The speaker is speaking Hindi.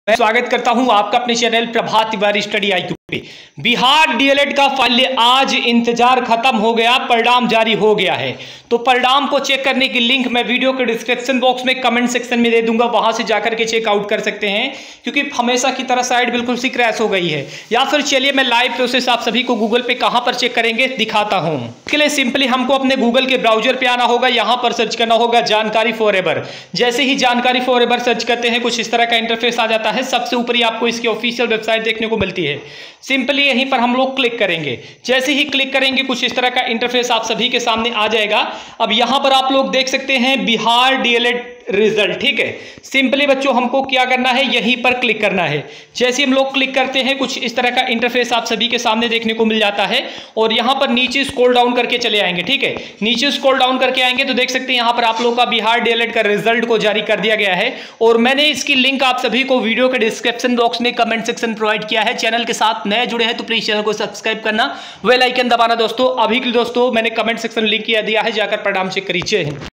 मैं स्वागत करता हूं आपका अपने channel Prabhat Tiwari study IQ पे। बिहार डीएलएड का फाइनली आज इंतजार खत्म हो गया, परिणाम जारी हो गया है। तो परिणाम को चेक करने की लिंक मैं वीडियो के डिस्क्रिप्शन बॉक्स में कमेंट सेक्शन में दे दूंगा, वहां से जाकर के चेकआउट कर सकते हैं। क्योंकि हमेशा की तरह साइट बिल्कुल सी क्रैश हो गई है। या फिर चलिए मैं लाइव प्रोसेस आप सभी को गूगल पे कहां पर चेक करेंगे दिखाता हूं। इसके लिए सिंपली हमको अपने गूगल के ब्राउजर पे आना होगा, यहां पर सर्च करना होगा जानकारी फॉरएवर। जैसे ही जानकारी फॉरएवर सर्च करते हैं कुछ इस तरह का इंटरफेस आ जाता है। सबसे ऊपर ही आपको इसकी ऑफिशियल वेबसाइट देखने को मिलती है। सिंपली यहीं पर हम लोग क्लिक करेंगे। जैसे ही क्लिक करेंगे कुछ इस तरह का इंटरफेस आप सभी के सामने आ जाएगा। अब यहां पर आप लोग देख सकते हैं बिहार डीएलएड रिजल्ट, ठीक है। सिंपली बच्चों हमको क्या करना है, यहीं पर क्लिक करना है। जैसे हम लोग क्लिक करते हैं कुछ इस तरह का इंटरफेस आप सभी के सामने देखने को मिल जाता है। और यहां पर नीचे स्क्रॉल डाउन करके चले आएंगे, ठीक है। नीचे स्क्रॉल डाउन करके आएंगे तो देख सकते हैं यहां पर आप लोग का बिहार डीएलएड का रिजल्ट को जारी कर दिया गया है। और मैंने इसकी लिंक आप सभी को वीडियो के डिस्क्रिप्शन बॉक्स में कमेंट सेक्शन प्रोवाइड किया है। चैनल के साथ नए जुड़े हैं तो प्लीज चैनल को सब्सक्राइब करना, बेल आइकन दबाना दोस्तों। अभी के लिए दोस्तों मैंने कमेंट सेक्शन लिंक किया दिया है, जाकर परिणाम चेक करिए।